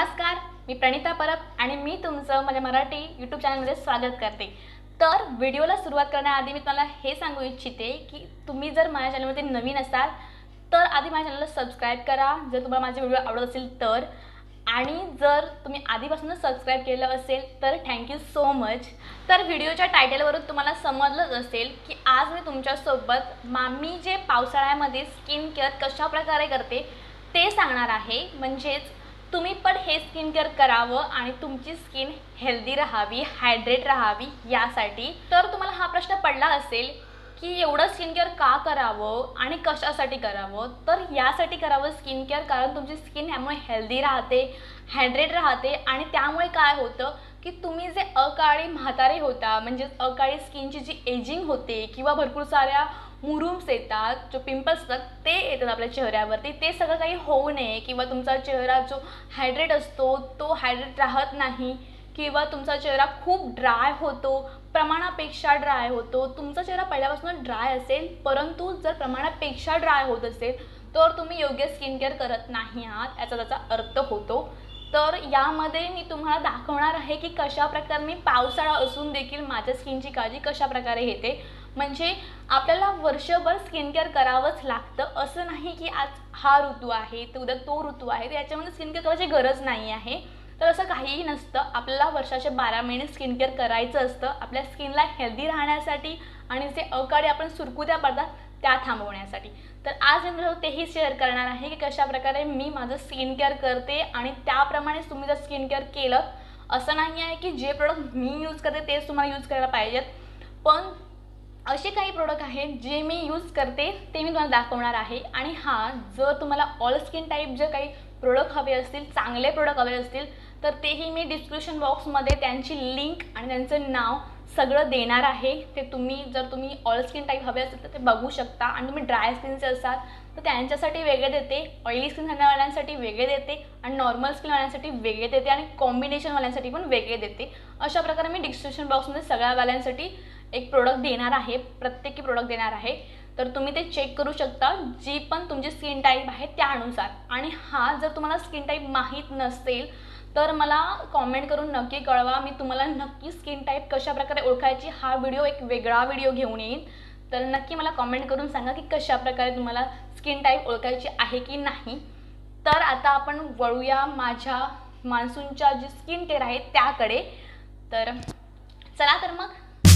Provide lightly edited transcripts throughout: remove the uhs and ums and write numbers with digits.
नमस्कार, मी प्रणिता परब आणि मी तुमचं माझ्या मराठी यूट्यूब चॅनलमध्ये स्वागत करते। तर व्हिडिओला सुरुवात करण्याआधी मी तुम्हाला हे सांगू इच्छिते की तुम्ही जर माझ्या चॅनलमध्ये नवीन असाल तर आधी माझ्या चॅनलला सबस्क्राइब करा जर तुम्हाला माझे व्हिडिओ आवडत असेल तर, आणि जर तुम्ही आधीपासूनच सबस्क्राइब केलं असेल तर थँक्यू सो मच। तर व्हिडिओच्या टायटलवरून तुम्हाला समजलंच असेल की आज मी तुमच्यासोबत मी जे पावसाळ्यामध्ये स्किन केअर कशा प्रकारे करते ते सांगणार आहे। म्हणजेच तुम्ही पण हे स्किन केअर करावं आणि तुमची स्किन हेल्दी राहावी, हायड्रेट राहावी यासाठी। तर तुम्हाला हा प्रश्न पडला असेल की एवढं स्किन केअर का करावं आणि कशासाठी करावं? तर यासाठी करावं स्किन केअर कारण तुमची स्किन यामुळे हेल्दी राहते, हायड्रेट राहते आणि त्यामुळे काय होतं की तुम्ही जे अकाळी म्हातारे होता म्हणजे अकाळी स्किनची जी एजिंग होते किंवा भरपूर साऱ्या मुरुम्स येतात, जो पिंपल्स असतात ते येतात आपल्या चेहऱ्यावरती, ते सगळं काही होऊ नये किंवा तुमचा चेहरा जो हायड्रेट असतो तो हायड्रेट राहत नाही किंवा तुमचा चेहरा खूप ड्राय होतो, प्रमाणापेक्षा ड्राय होतो। तुमचा चेहरा पहिल्यापासून ड्राय असेल परंतु जर प्रमाणापेक्षा ड्राय होत असेल तर तुम्ही योग्य स्किन केअर करत नाही आहात, याचा त्याचा अर्थ होतो। तर यामध्ये मी तुम्हाला दाखवणार आहे की कशा प्रकारे मी पावसाळा असून देखील माझ्या स्किनची काळजी कशा प्रकारे घेते। म्हणजे आपल्याला वर्षभर स्किन केअर करावंच लागतं, असं नाही की आज हा ऋतू आहे तर उद्या तो ऋतू आहे तर याच्यामध्ये स्किन केअर करायची गरज नाही आहे। तर असं काहीही नसतं, आपल्याला वर्षाचे 12 महिने स्किन केअर करायचं असतं आपल्या स्किनला हेल्दी राहण्यासाठी आणि जे अकाळी आपण सुरकुत्या पडतात त्या थांबवण्यासाठी। तर आज मी तेही शेअर करणार आहे की कशा प्रकारे मी माझं स्किन केअर करते आणि त्याप्रमाणेच तुम्ही जर स्किन केअर केलं, असं नाही आहे की जे प्रोडक्ट मी यूज करते तेच तुम्हाला यूज करायला पाहिजेत, पण असे काही प्रोडक्ट आहेत जे मी यूज करते ते मी तुम्हाला दाखवणार आहे। आणि जर तुम्हाला ऑल स्किन टाईप जे काही प्रोडक्ट हवे असतील, चांगले प्रोडक्ट हवे असतील तर तेही मी डिस्क्रिप्शन बॉक्समध्ये त्यांची लिंक आणि त्यांचं नाव सगळं देणार आहे। ते जर तुम्ही ऑल स्किन टाईप हवे असेल तर ते बघू शकता, आणि तुम्ही ड्राय स्किनचे असाल तर त्यांच्यासाठी वेगळे देते, ऑइली स्किन वाल्यांसाठी वेगळे देते आणि नॉर्मल स्किन वाल्यांसाठी वेगळे देते आणि कॉम्बिनेशन वाल्यांसाठी पण वेगळे देते। अशा प्रकारे मी डिस्क्रिप्शन बॉक्समध्ये सगळ्या वाल्यांसाठी एक प्रोडक्ट देणार आहे, प्रत्येकी प्रोडक्ट देणार आहे। तर तुम्ही ते चेक करू शकता जी पण तुमची स्किन टाईप आहे त्यानुसार। आणि जर तुम्हाला स्किन टाईप माहीत नसेल तर मला कॉमेंट करून नक्की कळवा, मी तुम्हाला नक्की स्किन टाईप कशा प्रकारे ओळखायची हा व्हिडिओ एक वेगळा व्हिडिओ घेऊन येईन। तर नक्की मला कॉमेंट करून सांगा की कशा प्रकारे तुम्हाला स्किन टाईप ओळखायची आहे की नाही। तर आता आपण वळूया माझ्या मान्सूनच्या जी स्किन केअर आहे त्याकडे। तर चला तर मग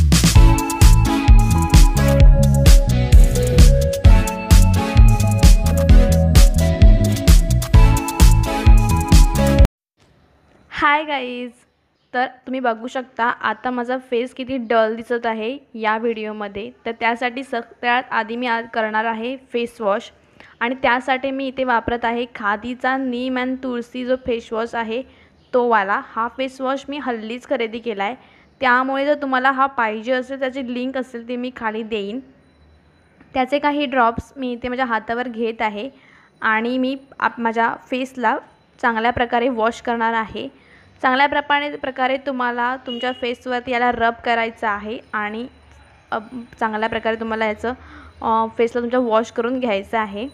हाय गाईज, तर तुम्ही बघू शकता आता माझा फेस किती डल दिसत आहे या व्हिडिओमध्ये। तर त्यासाठी सगळ्यात आधी मी आज करणार आहे फेस वॉश, आणि त्यासाठी मी इथे वापरत आहे खादीचा नीम अँड तुळसी जो फेस वॉश आहे तो वाला। हा फेस वॉश मी हल्लीच खरेदी केला आहे, त्यामुळे जर तुम्हाला हा पाहिजे असेल त्याची लिंक असेल ती मी खाली देईन। त्याचे काही ड्रॉप्स मी इथे माझ्या हातावर घेत आहे आणि मी माझ्या फेसला चांगल्या प्रकारे वॉश करणार आहे। चांगल्या प्रकारे तुम्हाला तुमच्या फेसवरती याला रब करायचं आहे आणि चांगल्या प्रकारे तुम्हाला याचं फेसला तुमच्या वॉश करून घ्यायचं आहे।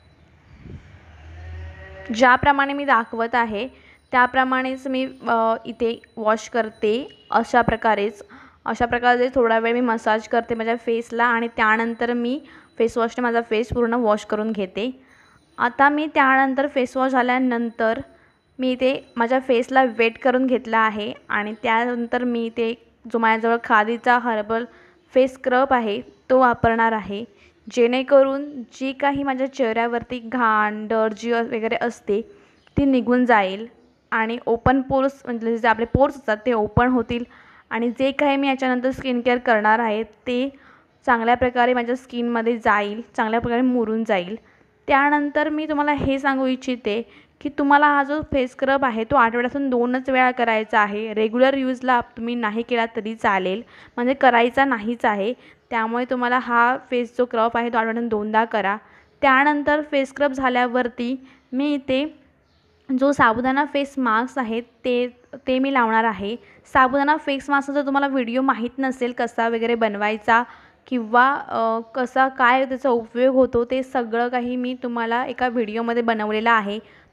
ज्याप्रमाणे मी दाखवत आहे त्याप्रमाणेच मी इथे वॉश करते। अशा प्रकारे थोडा वेळ मी मसाज करते माझ्या फेसला आणि त्यानंतर मी फेस वॉशने माझा फेस पूर्ण वॉश करून घेते। आता मी त्यानंतर फेस वॉश झाल्यानंतर मी इथे माझ्या फेसला वेट करून घेतला आहे आणि त्यानंतर मी इथे जो माझ्याजवळ खादीचा हर्बल फेस स्क्रब आहे तो वापरणार आहे, जेणेकरून जी काही माझ्या चेहऱ्यावरती घाण दर्जी वगैरे असते ती निघून जाईल आणि ओपन पोर्स म्हणजे जे आपले पोर्स असतात ते ओपन होतील आणि जे काही मी याच्यानंतर स्किन केअर करणार आहे ते चांगल्या प्रकारे माझ्या स्किनमध्ये जाईल, चांगल्या प्रकारे मुरून जाईल। त्यानंतर मी तुम्हाला हे सांगू इच्छिते की तुम्हाला हा जो फेस स्क्रब आहे तो आठवड्यातून 2च वेळा करायचा आहे। रेग्युलर यूजला तुम्ही नाही केला तरी चालेल, म्हणजे करायचा नाहीच आहे। त्यामुळे तुम्हाला हा फेस जो स्क्रब आहे तो आठवड्यातून 2दा करा। त्यानंतर फेस स्क्रब झाल्यावरती मी इथे जो साबुदाणा फेस मास्क आहे ते मी लावणार आहे। साबुदाणा फेस मास्कचा जर तुम्हाला व्हिडिओ माहीत नसेल कसा वगैरे बनवायचा किंवा कसा काय त्याचा उपयोग होतो ते सगळं काही मी तुम्हाला एका व्हिडिओमध्ये बनवलेला आहे,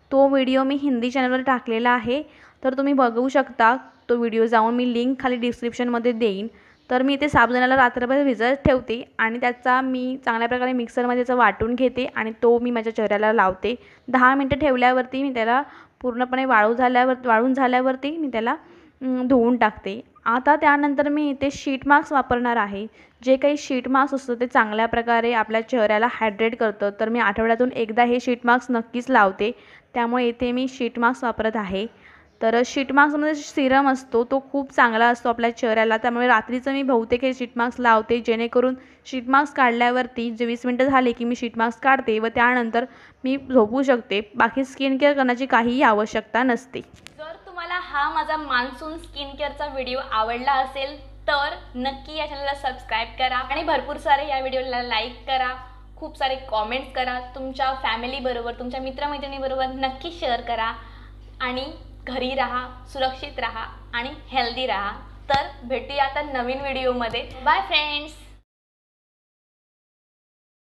तो व्हिडिओ मी हिंदी चॅनलवर टाकलेला आहे, तर तुम्ही बघू शकता तो व्हिडिओ जाऊन. मी लिंक खाली डिस्क्रिप्शनमध्ये देईन. तर मी ते साबुदाण्याला रात्रभर भिजत ठेवते आणि त्याचा मी चांगल्या प्रकारे मिक्सरमध्ये त्याचं वाटून घेते आणि तो मी माझ्या चेहऱ्याला लावते. 10 मिनटं ठेवल्यावरती मी त्याला पूर्णपणे वाळून झाल्यावरती मी त्याला धुवून टाकते. आता त्यानंतर मी इथे शीट मास्क वापरणार आहे. जे काही शीट मास्क असतं ते चांगल्या प्रकारे आपल्या चेहऱ्याला हायड्रेट करतं, तर मी आठवड्यातून एकदा हे शीट मास्क नक्कीच लावते. त्यामुळे इथे मी शीट मास्क वापरत आहे. तर शीट मास्कमध्ये सिरम असतो तो खूप चांगला असतो आपल्या चेहऱ्याला, त्यामुळे रात्रीचं मी बहुतेक हे शीट मास्क लावते, जेणेकरून शीट मास्क काढल्यावरती जे 20 मिनटं झाले की मी शीट मास्क काढते व त्यानंतर मी झोपू शकते. बाकी स्किन केअर करण्याची काहीही आवश्यकता नसते. जर तुम्हाला हा माझा मान्सून स्किन केअरचा व्हिडिओ आवडला असेल तर नक्की या चॅनलला सबस्क्राईब करा आणि भरपूर सारे या व्हिडिओला लाईक करा, खूप सारे कॉमेंट्स करा, तुमच्या फॅमिलीबरोबर तुमच्या मित्रमैत्रिणीबरोबर नक्की शेअर करा आणि घरी राहा, सुरक्षित राहा आणि हेल्दी राहा. तर भेटूया आता नवीन व्हिडिओमध्ये. Bye friends.